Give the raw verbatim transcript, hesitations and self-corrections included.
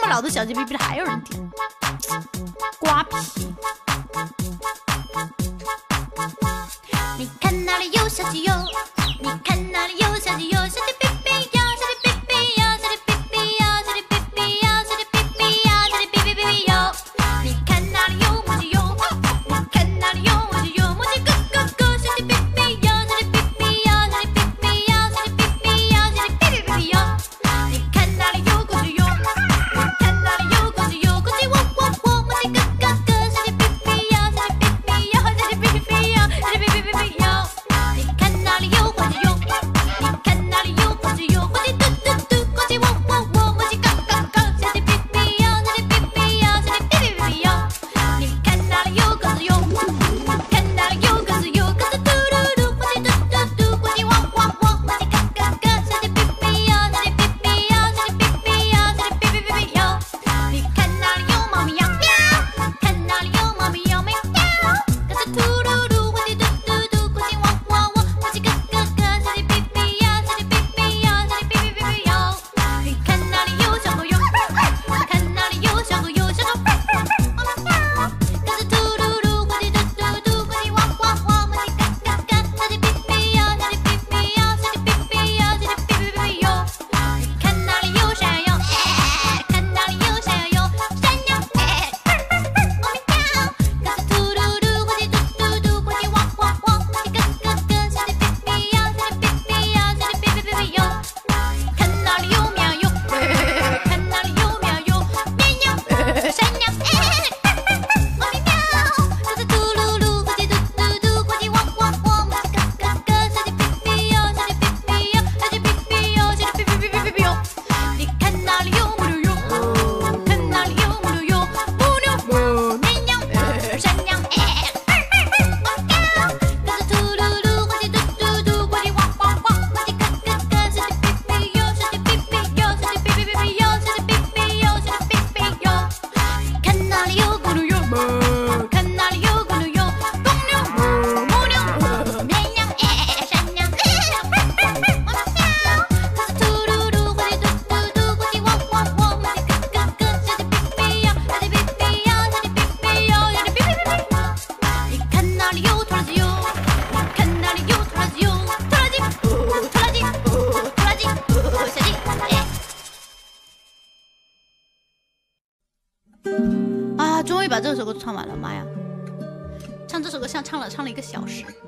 么老的小鸡哔哔的还有人听？瓜皮。你看哪里有小鸡哟？你看哪里有小鸡哟？小鸡哔哔哟，小鸡哔哔哟，小鸡哔哔哟，小鸡哔哔哟，小鸡哔哔哟，小鸡哔哔哔哔哟。你看哪里有母鸡哟？你看哪里有母鸡哟？母鸡咯咯咯，小鸡哔哔哟，小鸡哔哔哟，小鸡哔哔哟，小鸡哔哔哟，小鸡哔哔哔哔哟。你看哪里有公鸡哟？你看哪里有公鸡哟？公鸡喔喔喔，母鸡咯咯咯，小鸡哔哔哟，小鸡哔哔哟，小鸡哔哔哔哟，小鸡哔哔哔哔哟。你看哪里有公鸡哟？你看哪里有公鸡哟？公鸡嘟嘟嘟，公鸡喔喔喔，母鸡咯咯咯，小鸡哔哔哟，小鸡哔哔哟，小鸡哔哔哔哔哟。你看哪里有鸽子哟？看哪里有鸽子哟？鸽子嘟嘟嘟，母鸡嘟嘟嘟，公鸡喔喔喔，母鸡咯咯咯，小鸡哔哔哟，小鸡哔哔哟，小鸡哔哔哟，小鸡哔哔哔哔哟。你看哪里有猫咪呀？喵！看哪里有猫咪呀？喵！鸽子嘟嘟嘟，公鸡嘟嘟嘟，公鸡喔喔喔，母鸡咯咯咯，小鸡哔哔哟，小鸡哔哔哟，小鸡哔哔哔哔哟。你看哪里有小狗哟？看哪里有小狗哟？小狗喵！鸽子嘟嘟嘟，公鸡嘟嘟嘟，公鸡喔喔喔，母鸡咯咯咯，小鸡哔哔哟，小鸡哔哔哟，小鸡哔哔哟，小鸡哔哔哔哔哟。你看哪里有山羊哟？看哪里有山羊哟？山羊哎，哦喵！鸽子嘟嘟嘟，公鸡嘟嘟嘟，公鸡喔喔喔，母鸡咯咯咯，小鸡哔哔哟，小鸡哔哔哟，小鸡哔哔哔哔哟。看哪里有绵羊哟？看哪里有绵羊哟？绵羊、山羊哎，哦喵！鸽子嘟噜噜，公鸡嘟嘟嘟，公鸡喔喔喔，母鸡咯咯咯，小鸡哔哔哟，小鸡哔哔哟，小鸡哔哔哟，小鸡哔哔哔哔哔哔哟。你看哪里有母牛哟？看哪里有母牛哟？母牛、绵羊、山羊哎，哦喵！鸽子嘟噜噜，公鸡嘟嘟嘟，公鸡喔喔喔，母鸡咯咯咯，小鸡哔哔哟，小鸡哔哔哟，小鸡哔哔哔哔哟，小鸡哔哔哟，小鸡哔哔哟。看哪里有公牛哟？看哪里有公牛哟？公牛、母牛、绵羊哎，山羊哎，哦喵！鸽子嘟噜噜，公鸡嘟嘟嘟，公鸡喔喔喔，母鸡咯咯咯，小鸡哔哔哟，小鸡哔哔哟，小鸡哔哔哟，小鸡哔哔哔哔。你看哪里有拖拉机哟？你看哪里有拖拉机哟？拖拉机，拖拉机，拖拉机，小鸡哎。啊，终于把这首歌唱完了，妈呀！唱这首歌像唱了唱了一个小时。